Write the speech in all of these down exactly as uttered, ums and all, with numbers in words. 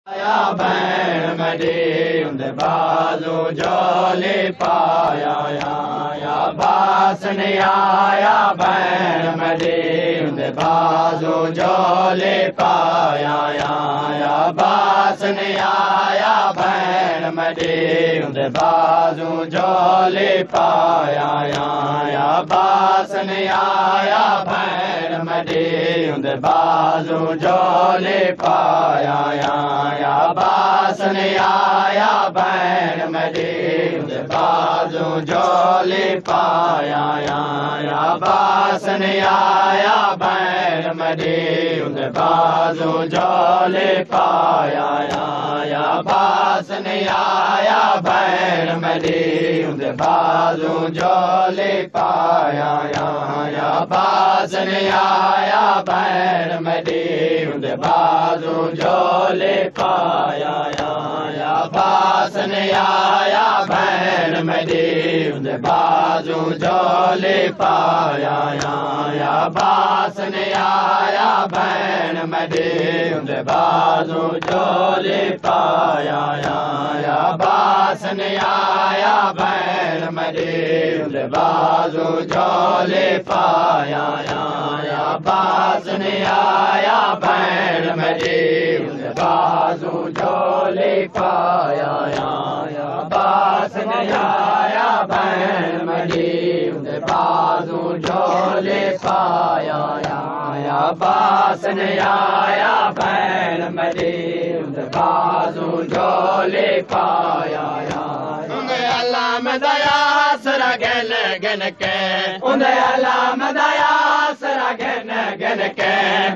Ya ben medi unde bazu jole paya ya ya bas ne ya ben medi unde bazu jole paya ya ya bas ne ya ben medi unde bazu jole paya ya ya bas ne ya ben medi unde bazu jole paya ya ya bas ne ya ben medi unde bazu jole paya ya ya bas ne ya ben medi unde bazu jole paya ya ya bas ne ya ben medi unde bazu jole paya ya ya bas ne ya ben medi unde bazu jole paya ya ya bas ne ya ben medi unde bazu jole paya ya ya bas ne ya ben medi unde bazu jole paya ya ya bas ne ya ben medi unde bazu jole paya ya ya bas ne ya ben medi unde bazu jole paya ya ya bas ne ya ben medi unde bazu jole paya ya ya bas ne ya ben medi unde bazu jole paya ya unde Allah madaya sara gen gen ke unde Allah madaya sara gen gen ke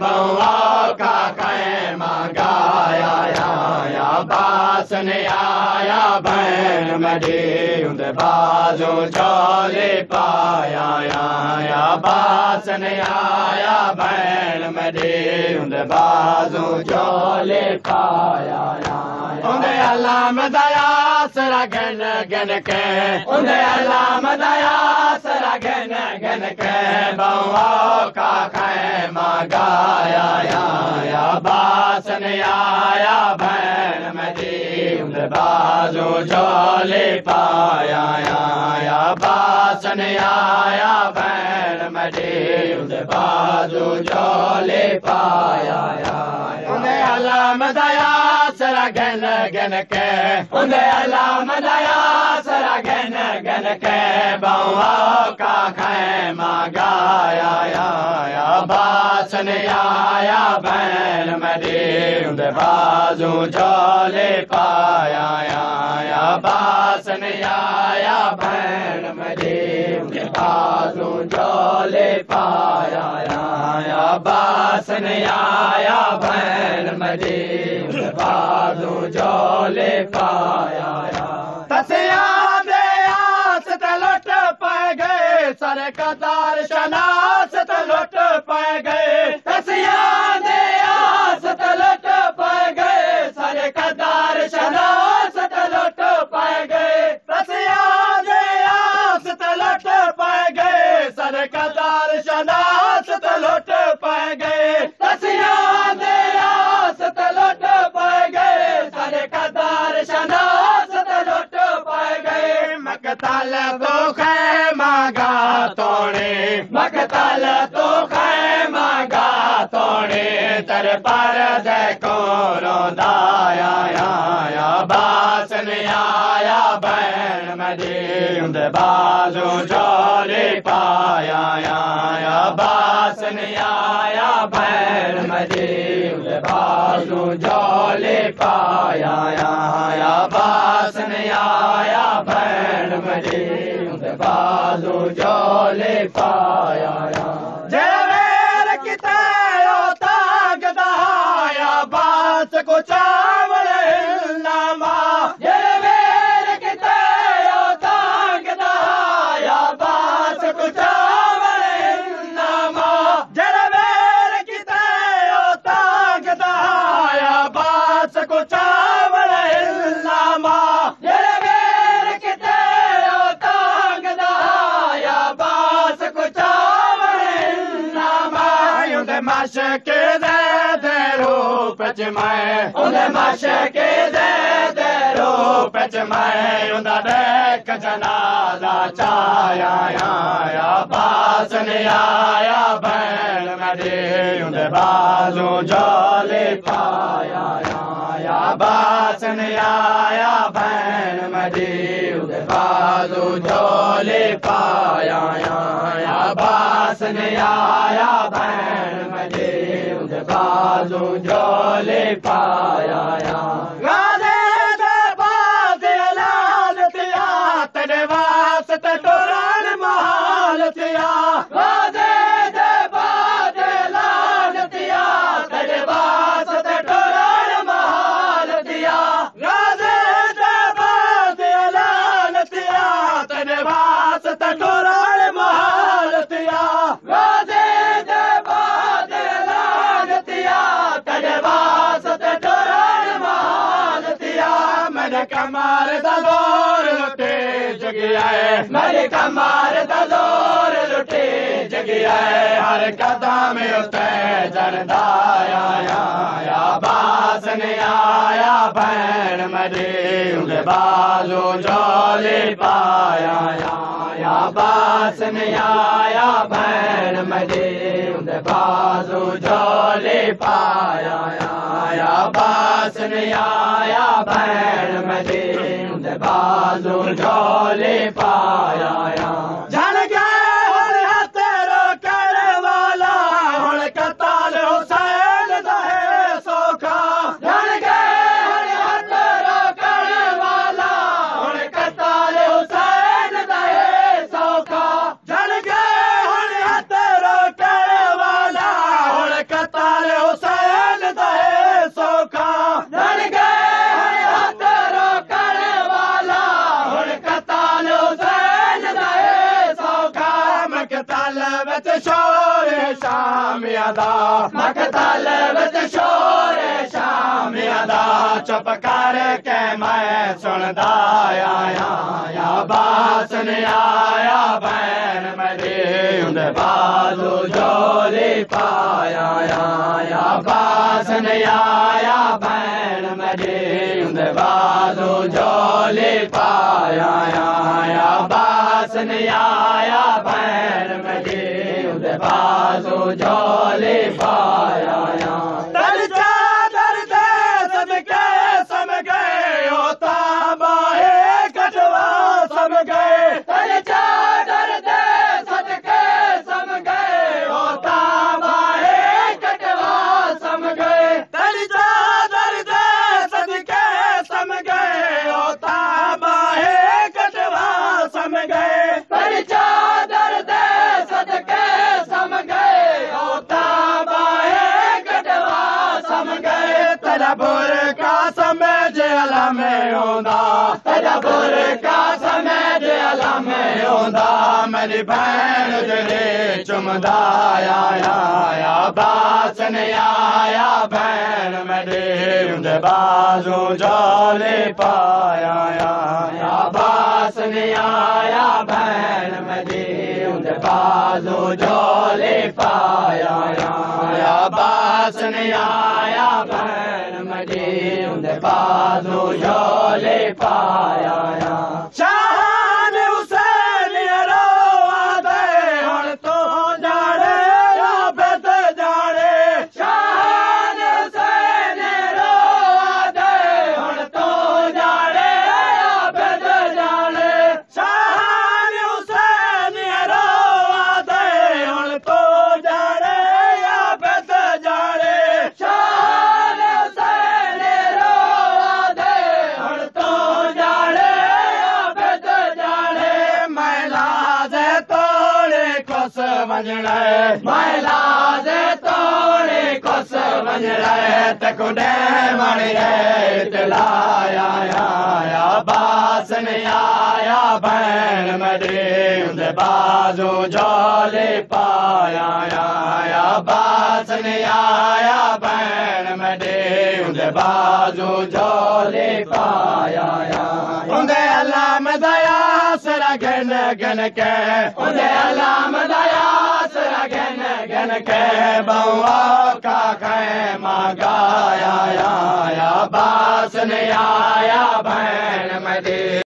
bawa ka kai magaya ya ya bas ne ya ben medi unde bazu jole paya ya ya bas ne ya ben medi unde bazu jole paya ya unde Allah madaya sara gen gen ke unde Allah madaya sara gen gen ke bawa ka kai magaya ya ya bas ne ya ben medi unde bazu jole paya ya ya bas ne ya ben medi unde bazu jole paya ya unde Allah madaya sara gen gen ke unde Allah madaya sara gen gen ke bawa ka kai magaya ya ya bas ne ya ben medi unde bazu jole paya ya ya bas ne ya ben medi unde bazu jole paya ya ya bas ne ya ben medi unde bazu jole paya ya तसिया दे आस तलट पाए गए सारे कतार शनास तलट पाए गए तसिया दे आस तलट पाए गए सारे कतार शनास तलट पाए गए तसिया दे आस तलट पाए गए सारे कतार शनास तलट पाए गए तसिया दे आस तलट पाए गए सारे कतार शनास तलट पाए गए मकतल तो खैमा गा तोड़े मकतल तो खैमा गा तोड़े तर पर देखो रोदाया या या बास ने आया बैन मदी उन्दे बाजू जले पाया या या बास ने आया बैन मदी उन्दे बाजू जले पाया या या बास ने आया बैन मदी उन्दे बाजू जले पाया या जेवेर किते होता गदाया बास को चावल नामा जेवेर किते होता गदाया बास को चावल नामा जेवेर किते होता गदाया बास को चावल नामा जेवेर किते होता गदाया बास को चावल नामा उन्दे मशक दे रूप च मैं उन्दे मशक च मैं उंदा देख जनाजा चाया या बास ने आया भैन मेरे उंदे बाजू झोले पाया या बास ने आया भैन मेरे उंदे बाजू झोले पाया या बास ने आया भैन मेरे उंदे बाजू झोले पाया गाजे दे बाज लाल तिया तेरे वास्ते टोरन महाल तिया गाजे दे बाज लाल तिया तेरे वास्ते टोरन महाल तिया गाजे दे बाज लाल तिया तेरे वास्ते टोरन महाल तिया गाजे दे बाज लाल तिया तेरे वास्ते टोरन महाल तिया मेरे कमर दा जोर लुटे जगिया है मेरे कमर दा जोर लुटे जगिया है हर कदम उते जनदाया या बास ने आया भैन मेरे उंदे बाजू झोले पाया या बास ने आया भैन मेरे उंदे बाजू झोले पाया या बास ने आया भैन मेरे उंदे बाजू झोले पाया जन गए हुण तेरो करने वाला हुण कताल हुसैन दा है सौखा जन गए हुण तेरो करने वाला हुण कताल हुसैन दा है सौखा जन गए हुण तेरो करने वाला हुण कताल हुसैन दा है सौखा जन गए हुण तेरो करने वाला हुण कताल हुसैन दा है सौखा मकतल विच शोर शाम अदा मकतल विच शोर शाम अदा चुप करके मैं सुनदा आया या बास ने आया भैन मेरे उंदे बाजू झोले पाया या बास ने आया भैन मेरे उंदे बाजू झोले पाया या बास ने आया भैन मेरे उंदे बाजू झोले पाया तन चादर दे सदके सम गए होता बाहे कटवा सम गए तन चादर दे सदके सम गए होता बाहे कटवा सम गए तन चादर दे सदके सम गए होता बाहे कटवा सम गए तन चादर दे सदके सम गए होता बाहे कटवा सम गए तेरा बुर का समझ अला में होंदा तेरा बुर का समझ अला में होंदा मेरी भैन जरे चुमदा आया या बास ने आया भैन मेरे उंदे बाजू झोले पाया या बास ने आया भैन मेरे उंदे बाजू झोले पाया या बास ने आया भैन मेरे उंदे बाजू झोले पाया शान हुसैन रोआ दे हुण तो जाने या बेद जाने शान हुसैन रोआ दे हुण तो जाने या बेद जाने शान हुसैन रोआ दे हुण तो जाने या बेद जाने शान हुसैन रोआ दे हुण तो जाने या बेद जाने मैला दे तोड़े खुश वंजणा मैला दे तोड़े खुश वंजणा तकुडे मणि इतलाया या बास ने आया भैन मेरे उंदे बाजू झोले पाया या बास ने आया भैन मेरे उंदे बाजू झोले पाया उंदे अलाम दया सरा घन घन के उंदे अलाम दया सरा घन घन के बउआ का खैमा गाया या बास ने आया भैन मैं दे